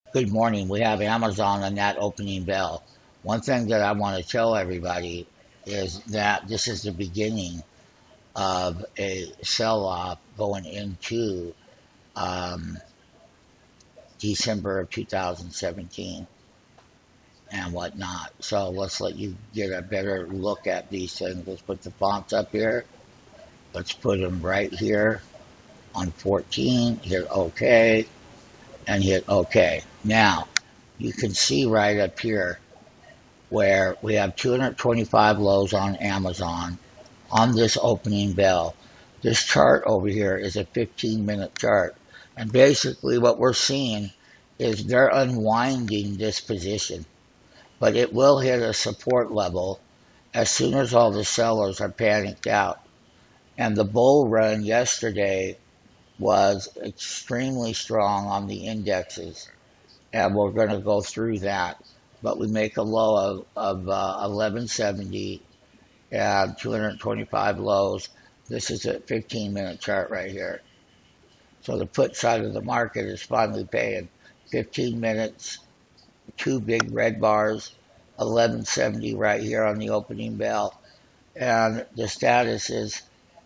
Good morning. We have Amazon on that opening bell. One thing that I want to tell everybody is that this is the beginning of a sell-off going into um, December of 2017 and whatnot. So let's let you get a better look at these things. Let's put the fonts up here. Let's put them right here on 14. Hit OK and hit OK. Now you can see right up here where we have 225 lows on Amazon on this opening bell. This chart over here is a 15-minute chart. And basically what we're seeing is they're unwinding this position. But it will hit a support level as soon as all the sellers are panicked out. And the bull run yesterday was extremely strong on the indexes. And we're going to go through that. But we make a low of 1170 and 225 lows. This is a 15-minute chart right here. So the put side of the market is finally paying 15 minutes, two big red bars, 1170 right here on the opening bell. And the status is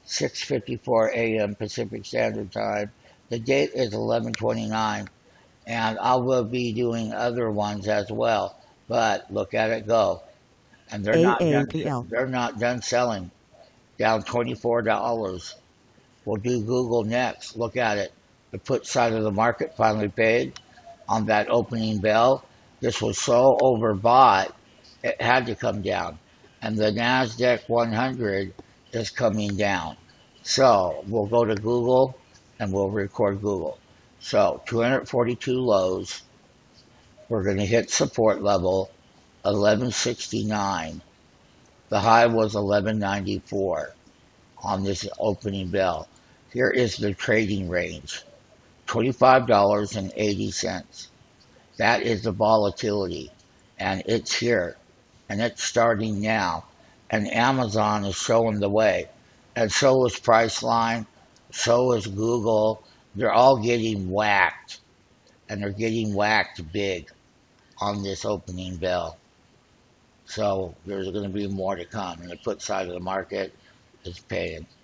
6:54 a.m. Pacific Standard Time. The date is 11/29, and I will be doing other ones as well. But look at it go, and they're not done. AADL. They're not done selling. Down $24. We'll do Google next. Look at it. The put side of the market finally paid on that opening bell. This was so overbought, it had to come down. And the NASDAQ 100 is coming down. So we'll go to Google and we'll record Google. So 242 lows. We're going to hit support level 1169. The high was 1194 on this opening bell. Here is the trading range, $25.80. That is the volatility, and it's here, and it's starting now. And Amazon is showing the way, and so is Priceline, so is Google. They're all getting whacked, and they're getting whacked big on this opening bell. So there's going to be more to come, and the put side of the market is paying.